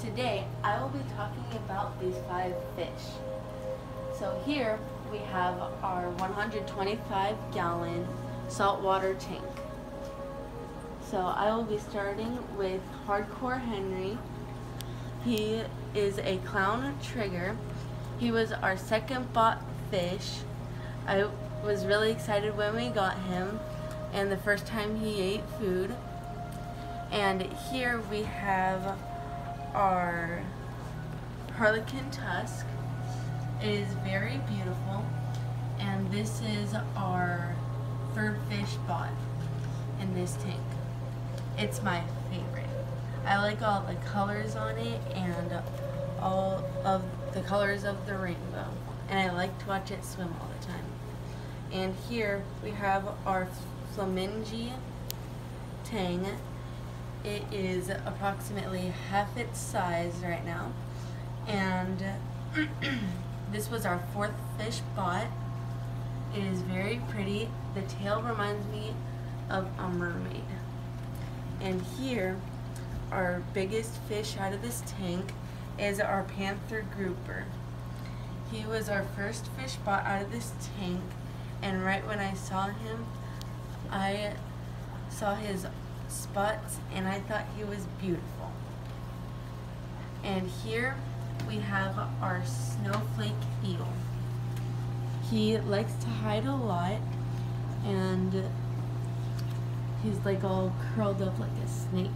today I will be talking about these 5 fish. So here we have our 125-gallon saltwater tank. So I will be starting with Hardcore Henry. He is a clown trigger. He was our second bought fish. I was really excited when we got him and the first time he ate food. And here we have our Harlequin tusk. It is very beautiful, and this is our third fish bought in this tank. It's my favorite. I like all the colors on it and all of the colors of the rainbow, and I like to watch it swim all the time. And here we have our flamingo tang. It is approximately half its size right now, and this was our 4th fish bought. It is very pretty. The tail reminds me of a mermaid. And here, our biggest fish out of this tank is our panther grouper. He was our first fish bought out of this tank, and right when I saw him, I saw his spots and I thought he was beautiful. And here we have our snowflake eel. He likes to hide a lot, and he's like all curled up like a snake.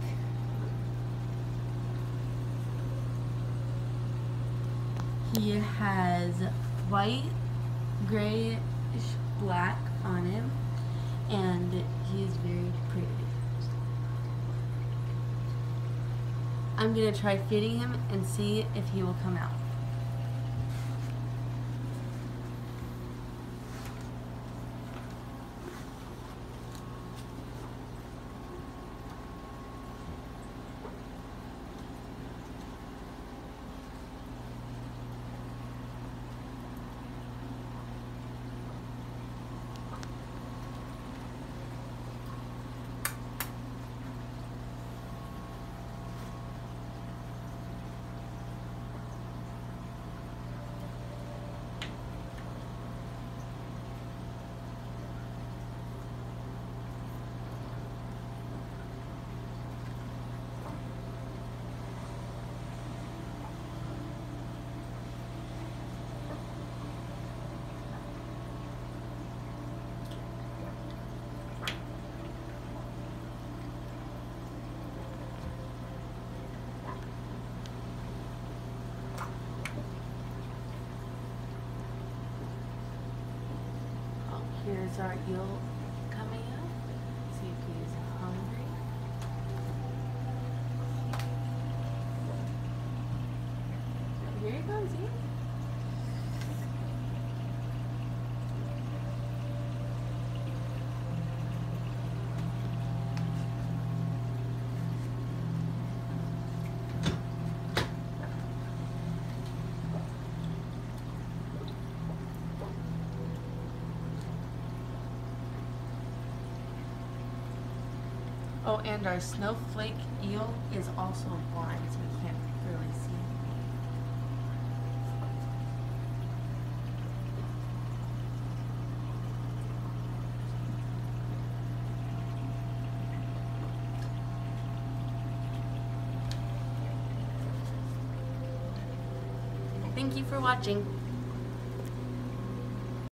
He has white, grayish black on him, and he's very pretty. I'm going to try feeding him and see if he will come out. Here's our eel coming up. See if he's hungry. Here he goes, see? Oh, and our snowflake eel is also blind, so we can't really see. Thank you for watching.